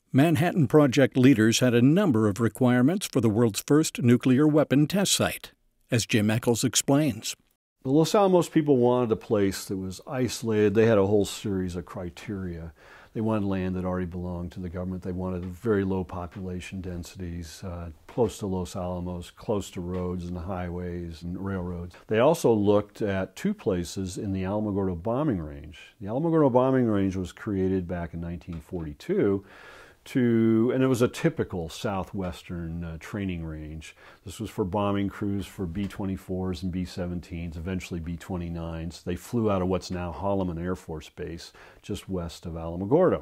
Manhattan Project leaders had a number of requirements for the world's first nuclear weapon test site, as Jim Eckles explains. The Los Alamos people wanted a place that was isolated. They had a whole series of criteria. They wanted land that already belonged to the government. They wanted very low population densities, close to Los Alamos, close to roads and highways and railroads. They also looked at two places in the Alamogordo bombing range. The Alamogordo bombing range was created back in 1942 and it was a typical southwestern training range. This was for bombing crews for B-24s and B-17s, eventually B-29s. They flew out of what's now Holloman Air Force Base, just west of Alamogordo.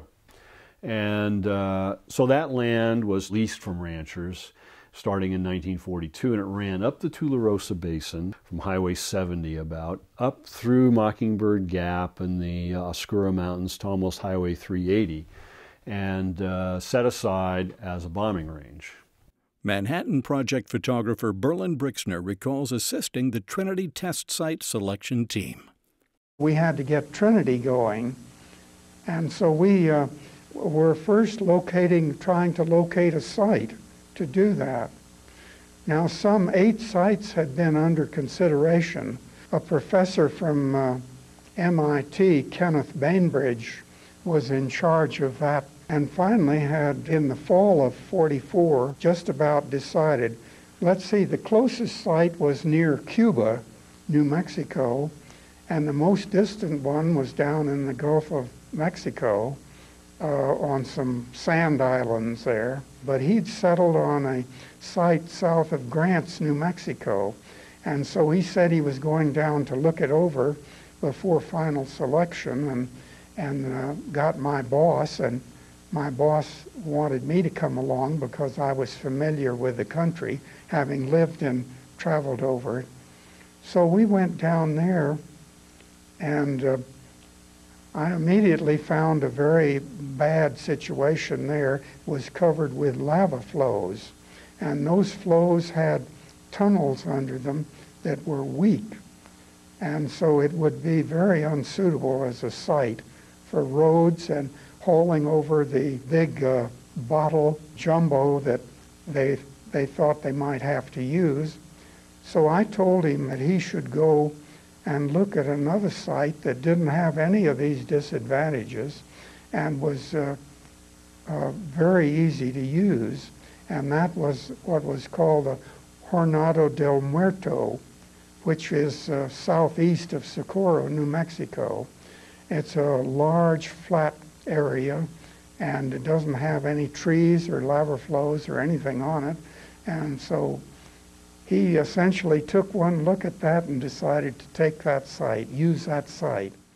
And so that land was leased from ranchers starting in 1942, and it ran up the Tularosa Basin from Highway 70 about, up through Mockingbird Gap and the Oscura Mountains to almost Highway 380. And set aside as a bombing range. Manhattan Project photographer Berlin Brixner recalls assisting the Trinity test site selection team. We had to get Trinity going, and so we were first trying to locate a site to do that. Now, some 8 sites had been under consideration. A professor from MIT, Kenneth Bainbridge, was in charge of that, and finally had, in the fall of '44, just about decided, let's see, the closest site was near Cuba, New Mexico, and the most distant one was down in the Gulf of Mexico on some sand islands there. But he'd settled on a site south of Grants, New Mexico, and so he said he was going down to look it over before final selection, and got my boss, and my boss wanted me to come along because I was familiar with the country, having lived and traveled over it. So we went down there, and I immediately found a very bad situation there. It was covered with lava flows, and those flows had tunnels under them that were weak, and so it would be very unsuitable as a site for roads and hauling over the big bottle jumbo that they thought they might have to use. So I told him that he should go and look at another site that didn't have any of these disadvantages and was very easy to use, and that was what was called the Jornada Del Muerto, which is southeast of Socorro, New Mexico. It's a large, flat area, and it doesn't have any trees or lava flows or anything on it. And so he essentially took one look at that and decided to take that site, use that site.